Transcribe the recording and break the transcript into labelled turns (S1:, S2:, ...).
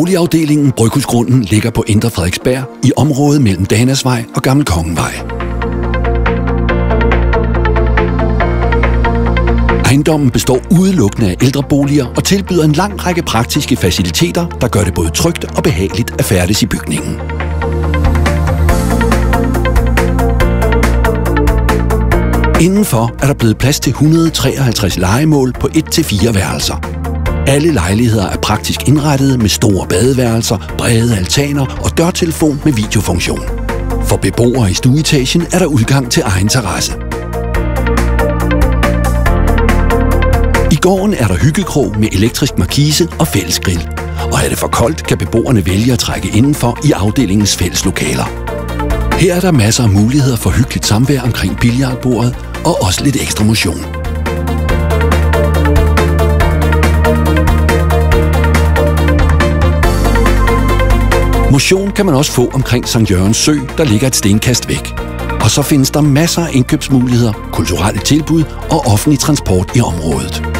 S1: Boligafdelingen Bryghusgrunden ligger på Indre Frederiksberg i området mellem Danasvej og Gammel Kongevej. Ejendommen består udelukkende af ældreboliger og tilbyder en lang række praktiske faciliteter, der gør det både trygt og behageligt at færdes i bygningen. Indenfor er der blevet plads til 153 lejemål på 1-4 værelser. Alle lejligheder er praktisk indrettede med store badeværelser, brede altaner og dørtelefon med videofunktion. For beboere i stueetagen er der udgang til egen terrasse. I gården er der hyggekrog med elektrisk markise og fællesgrill. Og er det for koldt, kan beboerne vælge at trække indenfor i afdelingens fælleslokaler. Her er der masser af muligheder for hyggeligt samvær omkring billiardbordet og også lidt ekstra motion. Motion kan man også få omkring Sankt Jørgens Sø, der ligger et stenkast væk. Og så findes der masser af indkøbsmuligheder, kulturelle tilbud og offentlig transport i området.